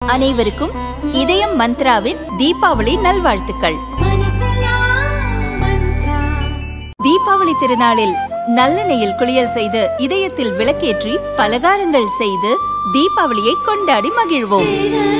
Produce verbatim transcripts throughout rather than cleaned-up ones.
அனைவருக்கும் இதயம் மந்த்ராவின் தீபாவளி நல்வாழ்த்துக்கள். தீபாவளி திருநாளில் நல்லெண்ணெயில் குளியல் செய்து இதயத்தில் விளக்கேற்றி பலகாரங்கள் செய்து தீபாவளியை கொண்டாடி மகிழ்வோம்.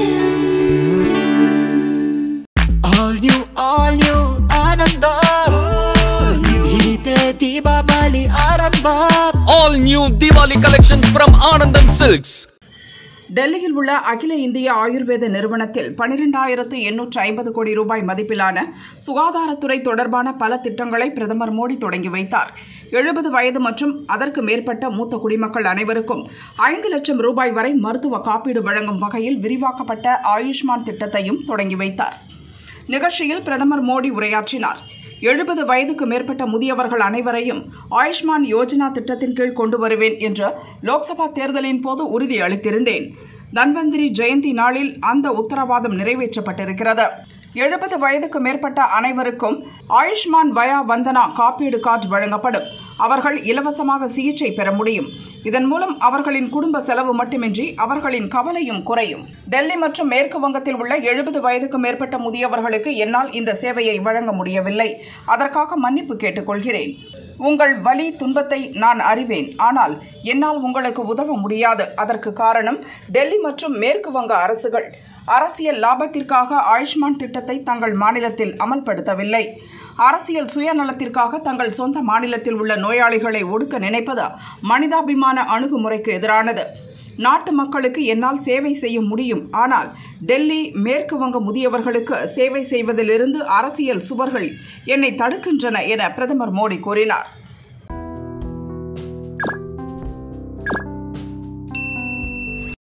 All new Diwali collection from Anandam Silks. டெல்லியில் உள்ள அகில இந்திய ஆயுர்வேத நிறுவனத்தில் பனிரெண்டாயிரத்து எண்ணூற்று ஐம்பது கோடி ரூபாய் மதிப்பிலான சுகாதாரத்துறை தொடர்பான பல திட்டங்களை பிரதமர் மோடி தொடங்கி வைத்தார். எழுபது வயது மற்றும் அதற்கு மேற்பட்ட மூத்த குடிமக்கள் அனைவருக்கும் ஐந்து லட்சம் ரூபாய் வரை மருத்துவ காப்பீடு வழங்கும் வகையில் விரிவாக்கப்பட்ட ஆயுஷ்மான் திட்டத்தையும் தொடங்கி வைத்தார். நிகழ்ச்சியில் பிரதமர் மோடி உரையாற்றினார். எழுபது வயதுக்கு மேற்பட்ட முதியவர்கள் அனைவரையும் ஆயுஷ்மான் யோஜனா திட்டத்தின் கீழ் கொண்டு வருவேன் என்று லோக்சபா தேர்தலின் போது உறுதி அளித்திருந்தேன். தன்வந்திரி ஜெயந்தி நாளில் அந்த உத்தரவாதம் நிறைவேற்றப்பட்டிருக்கிறது. எழுபது வயதுக்கு மேற்பட்ட அனைவருக்கும் ஆயுஷ்மான் பயா வந்தனா காப்பீடு கார்டு வழங்கப்படும். அவர்கள் இலவசமாக சிகிச்சை பெற முடியும். இதன் மூலம் அவர்களின் குடும்ப செலவு மட்டுமின்றி அவர்களின் கவலையும் குறையும். டெல்லி மற்றும் மேற்கு வங்கத்தில் உள்ள எழுபது வயதுக்கு மேற்பட்ட முதியவர்களுக்கு என்னால் இந்த சேவையை வழங்க முடியவில்லை. அதற்காக மன்னிப்பு கேட்டுக்கொள்கிறேன். உங்கள் வலி துன்பத்தை நான் அறிவேன். ஆனால் என்னால் உங்களுக்கு உதவ முடியாது. அதற்கு காரணம் டெல்லி மற்றும் மேற்கு வங்க அரசுகள் அரசியல் லாபத்திற்காக ஆயுஷ்மான் திட்டத்தை தங்கள் மாநிலத்தில் அமல்படுத்தவில்லை. அரசியல் சுயநலத்திற்காக தங்கள் சொந்த மாநிலத்தில் உள்ள நோயாளிகளை ஒடுக்க நினைப்பது மனிதாபிமான அணுகுமுறைக்கு எதிரானது. நாட்டு மக்களுக்கு என்னால் சேவை செய்ய முடியும். ஆனால் டெல்லி மேற்கு வங்க முதியவர்களுக்கு சேவை செய்வதிலிருந்து அரசியல் சுவர்கள் என்னை தடுக்கின்றன என பிரதமர் மோடி கூறினார்.